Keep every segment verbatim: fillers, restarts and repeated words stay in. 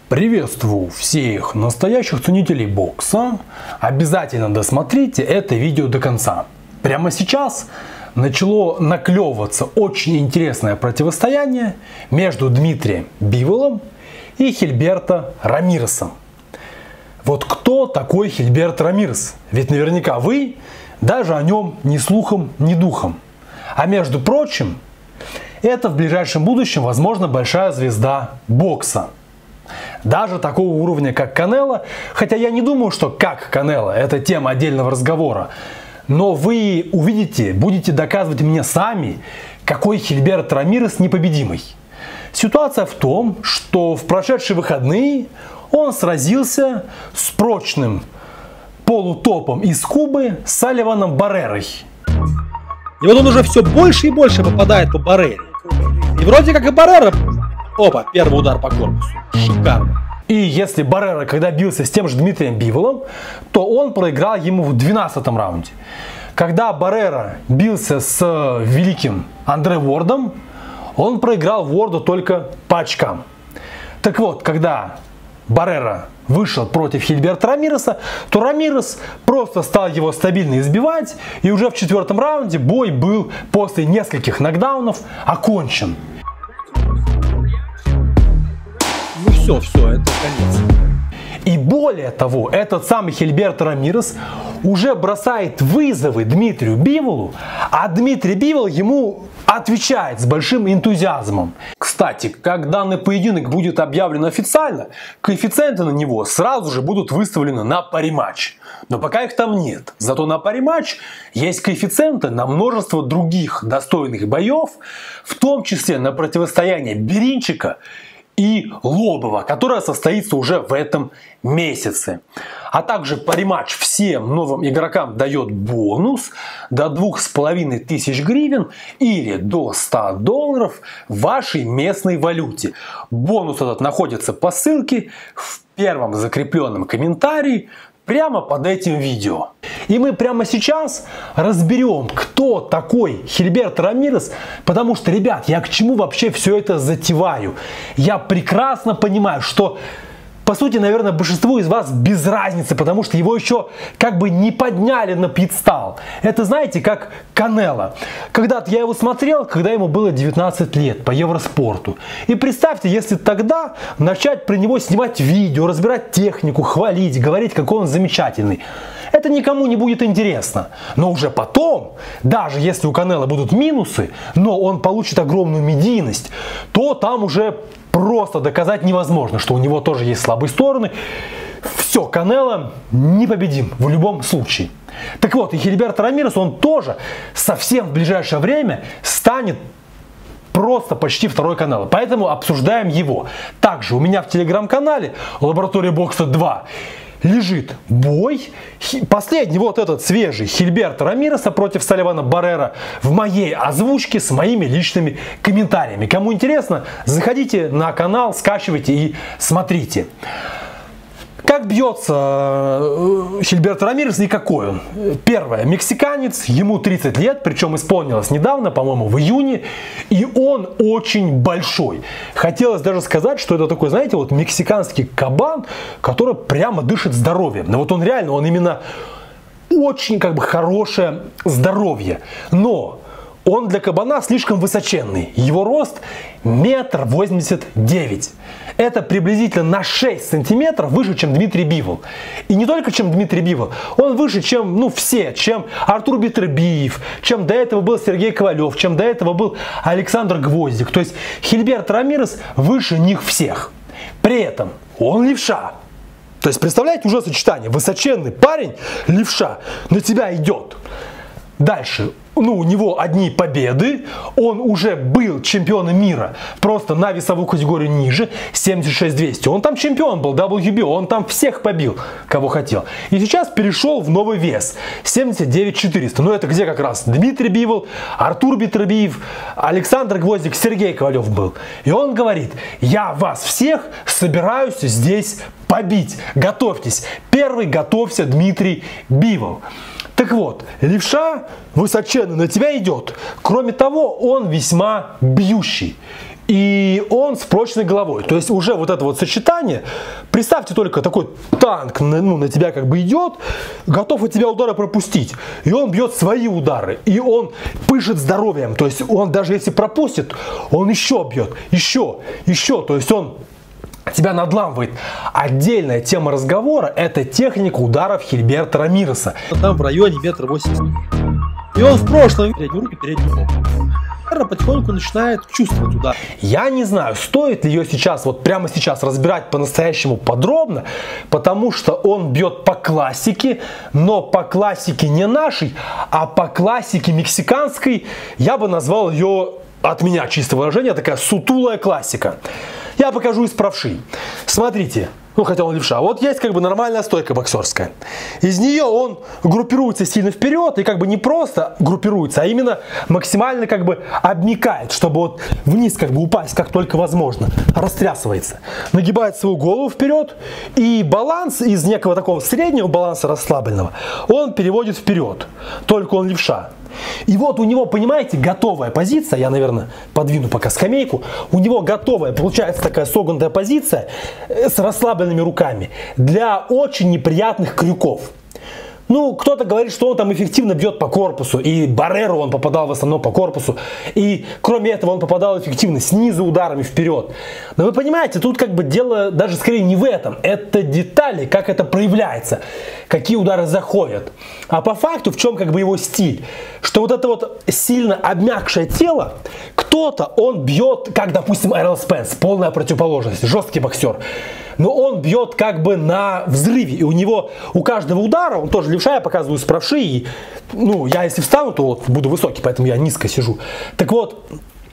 Приветствую всех настоящих ценителей бокса. Обязательно досмотрите это видео до конца. Прямо сейчас начало наклевываться очень интересное противостояние между Дмитрием Биволом и Хильберто Рамиресом. Вот кто такой Хильберто Рамирес? Ведь наверняка вы даже о нем ни слухом, ни духом. А между прочим, это в ближайшем будущем, возможно, большая звезда бокса. Даже такого уровня, как Канело, хотя я не думаю, что как Канело, это тема отдельного разговора. Но вы увидите, будете доказывать мне сами, какой Хильберто Рамирес непобедимый. Ситуация в том, что в прошедшие выходные он сразился с прочным полутопом из Кубы Сальваном Баррерой. И вот он уже все больше и больше попадает по Баррере. И вроде как и Баррера... Опа, первый удар по корпусу. Шикарно. И если Баррера, когда бился с тем же Дмитрием Биволом, то он проиграл ему в двенадцатом раунде. Когда Баррера бился с великим Андре Уордом, он проиграл Уорду только по очкам. Так вот, когда Баррера вышел против Хильберто Рамиреса, то Рамирес просто стал его стабильно избивать, и уже в четвертом раунде бой был после нескольких нокдаунов окончен. Ну все, все, это конец. И более того, этот самый Хильберто Рамирес уже бросает вызовы Дмитрию Биволу, а Дмитрий Бивол ему отвечает с большим энтузиазмом. Кстати, как данный поединок будет объявлен официально, коэффициенты на него сразу же будут выставлены на париматч. Но пока их там нет. Зато на париматч есть коэффициенты на множество других достойных боев, в том числе на противостояние Беринчика и Лобова, которая состоится уже в этом месяце. А также париматч всем новым игрокам дает бонус до двух с половиной тысяч гривен или до ста долларов в вашей местной валюте. Бонус этот находится по ссылке в первом закрепленном комментарии прямо под этим видео. И мы прямо сейчас разберем, кто такой Хильберто Рамирес, потому что, ребят, я к чему вообще все это затеваю? Я прекрасно понимаю, что, по сути, наверное, большинству из вас без разницы, потому что его еще как бы не подняли на пьедестал. Это, знаете, как Канело. Когда-то я его смотрел, когда ему было девятнадцать лет по Евроспорту. И представьте, если тогда начать про него снимать видео, разбирать технику, хвалить, говорить, какой он замечательный. Это никому не будет интересно. Но уже потом, даже если у Канело будут минусы, но он получит огромную медийность, то там уже просто доказать невозможно, что у него тоже есть слабые стороны. Все, Канело непобедим в любом случае. Так вот, и Хильберто Рамирес, он тоже совсем в ближайшее время станет просто почти второй Канело. Поэтому обсуждаем его. Также у меня в телеграм-канале Лаборатория Бокса два лежит бой. Последний, вот этот свежий, Хильберто Рамиреса против Сальвана Баррера в моей озвучке с моими личными комментариями. Кому интересно, заходите на канал, скачивайте и смотрите. Как бьется Хильберто Рамирес и какой он? Первое, мексиканец, ему тридцать лет, причем исполнилось недавно, по-моему, в июне, и он очень большой. Хотелось даже сказать, что это такой, знаете, вот мексиканский кабан, который прямо дышит здоровьем. Но вот он реально, он именно очень как бы хорошее здоровье. Но он для кабана слишком высоченный. Его рост метр восемьдесят девять. Это приблизительно на шесть сантиметров выше, чем Дмитрий Бивол. И не только чем Дмитрий Бивол. Он выше, чем ну, все. Чем Артур Бетербиев, чем до этого был Сергей Ковалев, чем до этого был Александр Гвоздик. То есть Хильберто Рамирес выше них всех. При этом он левша. То есть представляете уже сочетание. Высоченный парень, левша, на тебя идет. Дальше. Ну, у него одни победы, он уже был чемпионом мира, просто на весовую категорию ниже, семьдесят шесть двести. Он там чемпион был, дабл ю би о, он там всех побил, кого хотел. И сейчас перешел в новый вес, семьдесят девять четыреста. Ну, это где как раз Дмитрий Бивол, Артур Бетербиев, Александр Гвоздик, Сергей Ковалев был. И он говорит: я вас всех собираюсь здесь побить, готовьтесь. Первый готовься Дмитрий Бивол. Так вот, левша высоченный на тебя идет. Кроме того, он весьма бьющий. И он он с прочной головой. То есть уже вот это вот сочетание, представьте только такой танк ну, на тебя как бы идет, готов от тебя удары пропустить. И он бьет свои удары. И он пышет здоровьем. То есть он даже если пропустит, он еще бьет. Еще, еще. То есть он тебя надламывает. Отдельная тема разговора — это техника ударов Хильберта Рамиреса. Там в районе метра восемьдесят. И он в прошлом переднюю руку, переднюю ногу. Потихоньку начинает чувствовать удар. Я не знаю, стоит ли ее сейчас, вот прямо сейчас разбирать по-настоящему подробно, потому что он бьет по классике, но по классике не нашей, а по классике мексиканской. Я бы назвал ее, от меня чисто выражение, такая сутулая классика. Я покажу из правши. Смотрите. Ну, хотя он левша. Вот есть как бы нормальная стойка боксерская. Из нее он группируется сильно вперед и как бы не просто группируется, а именно максимально как бы обмякает, чтобы вот вниз как бы упасть как только возможно. Растрясывается. Нагибает свою голову вперед и баланс из некого такого среднего баланса расслабленного он переводит вперед. Только он левша. И вот у него, понимаете, готовая позиция, я, наверное, подвину пока скамейку, у него готовая, получается такая согнутая позиция с расслабленными руками для очень неприятных крюков. Ну, кто-то говорит, что он там эффективно бьет по корпусу, и Барреру он попадал в основном по корпусу, и кроме этого он попадал эффективно снизу ударами вперед. Но вы понимаете, тут как бы дело даже скорее не в этом, это детали, как это проявляется, какие удары заходят. А по факту в чем как бы его стиль, что вот это вот сильно обмякшее тело, кто-то он бьет, как допустим Эррол Спенс, полная противоположность, жесткий боксер. Но он бьет как бы на взрыве, и у него, у каждого удара, он тоже левша, я показываю с правши, и, ну, я если встану, то вот буду высокий, поэтому я низко сижу. Так вот,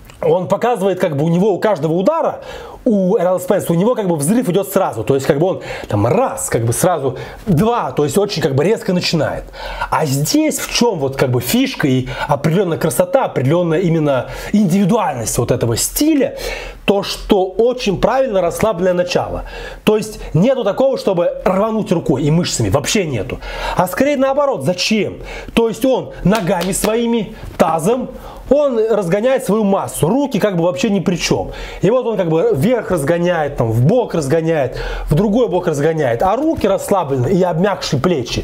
он показывает, как бы у него, у каждого удара, у Эррол Спенса, у него как бы взрыв идет сразу, то есть как бы он там раз, как бы сразу два, то есть очень как бы резко начинает. А здесь в чем вот как бы фишка и определенная красота, определенная именно индивидуальность вот этого стиля, то, что очень правильно расслабленное начало. То есть нету такого, чтобы рвануть рукой и мышцами, вообще нету. А скорее наоборот, зачем? То есть он ногами своими, тазом, он разгоняет свою массу, руки как бы вообще ни при чем. И вот он как бы вверх разгоняет, там, в бок разгоняет, в другой бок разгоняет, а руки расслаблены и обмякшие плечи.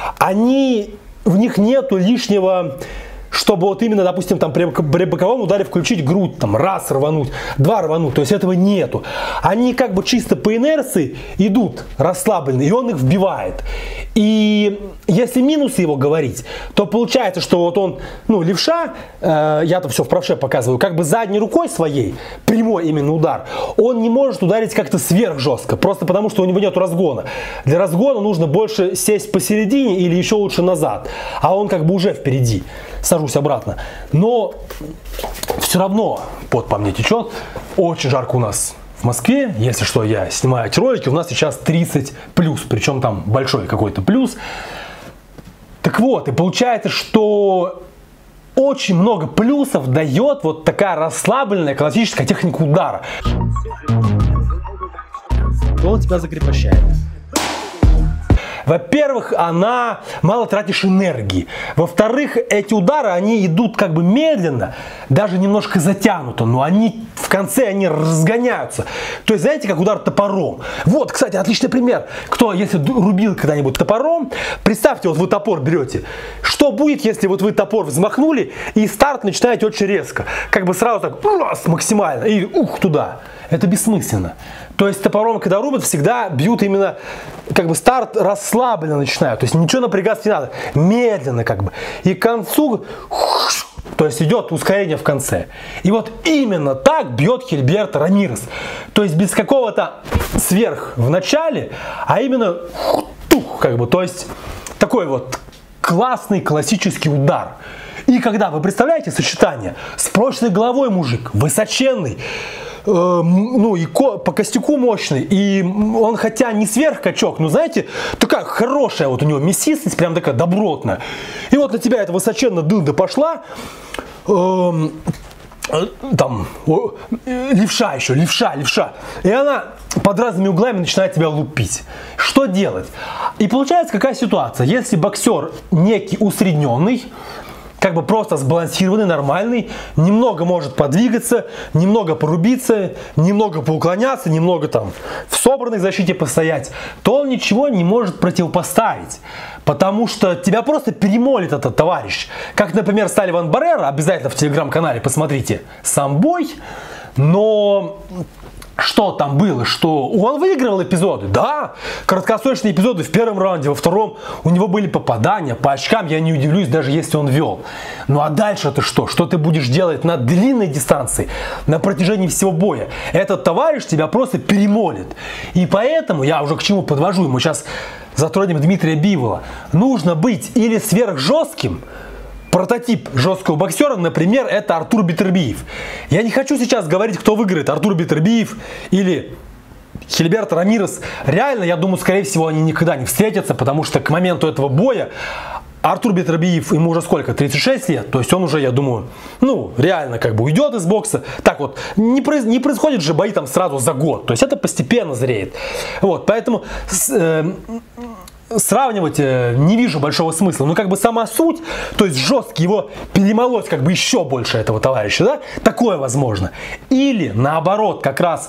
Они, в них нету лишнего, чтобы вот именно, допустим, там при, при боковом ударе включить грудь, там, раз рвануть, два рвануть, то есть этого нету. Они как бы чисто по инерции идут расслабленные, и он их вбивает. И если минусы его говорить, то получается, что вот он, ну, левша, э, я-то все в правше показываю, как бы задней рукой своей, прямой именно удар, он не может ударить как-то сверх жестко, просто потому что у него нет разгона. Для разгона нужно больше сесть посередине или еще лучше назад, а он как бы уже впереди. Сажусь обратно. Но все равно пот по мне течет. Очень жарко у нас в Москве. Если что, я снимаю эти ролики. У нас сейчас тридцать плюс. Причем там большой какой-то плюс. Так вот, и получается, что очень много плюсов дает вот такая расслабленная классическая техника удара. Он тебя закрепощает. Во-первых, она мало тратишь энергии. Во-вторых, эти удары, они идут как бы медленно, даже немножко затянуто, но они в конце они разгоняются. То есть, знаете, как удар топором. Вот, кстати, отличный пример. Кто, если рубил когда-нибудь топором, представьте, вот вы топор берете. Что будет, если вот вы топор взмахнули и старт начинаете очень резко? Как бы сразу так, раз, максимально, и ух, туда. Это бессмысленно. То есть топором, когда рубят, всегда бьют именно, как бы старт расслабленно начинают. То есть ничего напрягаться не надо. Медленно как бы. И к концу, то есть идет ускорение в конце. И вот именно так бьет Хильберт Рамирес. То есть без какого-то сверх в начале, а именно как бы. То есть такой вот классный классический удар. И когда, вы представляете сочетание, с прочной головой мужик, высоченный, э, ну и ко, по костяку мощный, и он хотя не сверхкачок, но знаете, такая хорошая вот у него мясистость, прям такая добротная. И вот на тебя эта высоченная дылда пошла, э, там, левша еще, левша, левша, и она под разными углами начинает тебя лупить. Что делать? И получается какая ситуация? Если боксер некий усредненный, как бы просто сбалансированный, нормальный, немного может подвигаться, немного порубиться, немного поуклоняться, немного там в собранной защите постоять, то он ничего не может противопоставить. Потому что тебя просто перемолит этот товарищ. Как, например, Сальван Баррера, обязательно в телеграм-канале посмотрите сам бой, но... Что там было? Что он выигрывал эпизоды? Да, краткосрочные эпизоды в первом раунде, во втором у него были попадания. По очкам я не удивлюсь, даже если он вел. Ну а дальше ты что? Что ты будешь делать на длинной дистанции, на протяжении всего боя? Этот товарищ тебя просто перемолит. И поэтому, я уже к чему подвожу, мы сейчас затронем Дмитрия Бивола. Нужно быть или сверхжестким. Прототип жесткого боксера, например, это Артур Бетербиев. Я не хочу сейчас говорить, кто выиграет, Артур Бетербиев или Хильберто Рамирес. Реально, я думаю, скорее всего, они никогда не встретятся, потому что к моменту этого боя Артур Бетербиев, ему уже сколько? тридцать шесть лет. То есть он уже, я думаю, ну, реально как бы уйдет из бокса. Так вот, не, произ, не происходит же бои там сразу за год. То есть это постепенно зреет. Вот, поэтому... Э, сравнивать э, не вижу большого смысла. Но как бы сама суть, то есть жесткий его перемолоть как бы еще больше этого товарища, да? Такое возможно. Или наоборот, как раз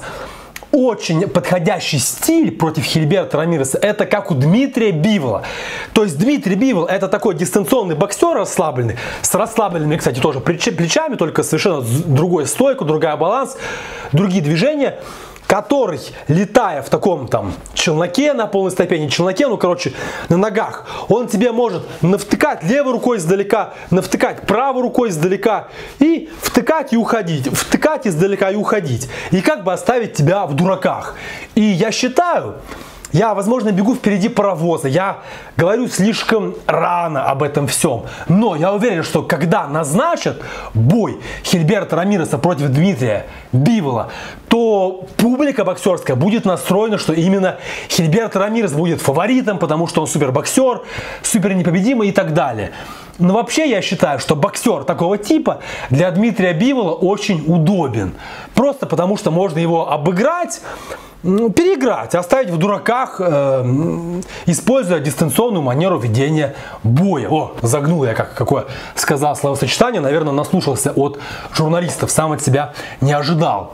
очень подходящий стиль против Хильберто Рамиреса, это как у Дмитрия Бивола. То есть Дмитрий Бивол это такой дистанционный боксер расслабленный, с расслабленными, кстати, тоже плечами, только совершенно другой стойку, другая баланс, другие движения, который, летая в таком там челноке, на полной ступени челноке, ну короче, на ногах, он тебе может навтыкать левой рукой издалека, навтыкать правой рукой издалека и втыкать и уходить, втыкать издалека и уходить. И как бы оставить тебя в дураках. И я считаю, я, возможно, бегу впереди паровоза, я говорю слишком рано об этом всем. Но я уверен, что когда назначат бой Хильберто Рамиреса против Дмитрия Бивола, то публика боксерская будет настроена, что именно Хильберто Рамирес будет фаворитом, потому что он супербоксер, супер непобедимый и так далее. Но вообще я считаю, что боксер такого типа для Дмитрия Бивола очень удобен. Просто потому что можно его обыграть, переиграть, оставить в дураках, э, используя дистанционную манеру ведения боя. О, загнул я, как, какое сказал словосочетание, наверное, наслушался от журналистов, сам от себя не ожидал.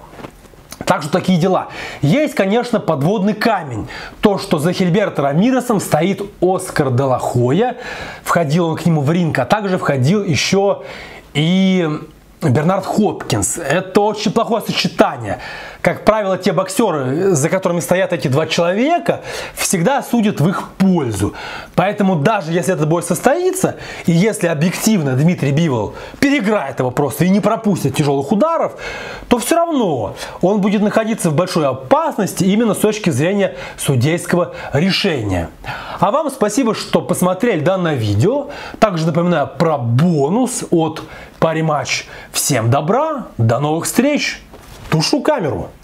Так что такие дела. Есть, конечно, подводный камень. То, что за Хильберто Рамиресом стоит Оскар де ла Хойя. Входил он к нему в ринг, а также входил еще и Бернард Хопкинс. Это очень плохое сочетание. Как правило, те боксеры, за которыми стоят эти два человека, всегда судят в их пользу. Поэтому даже если этот бой состоится, и если объективно Дмитрий Бивол переиграет его просто и не пропустит тяжелых ударов, то все равно он будет находиться в большой опасности именно с точки зрения судейского решения. А вам спасибо, что посмотрели данное видео. Также напоминаю про бонус от Париматч. Всем добра, до новых встреч, тушу камеру.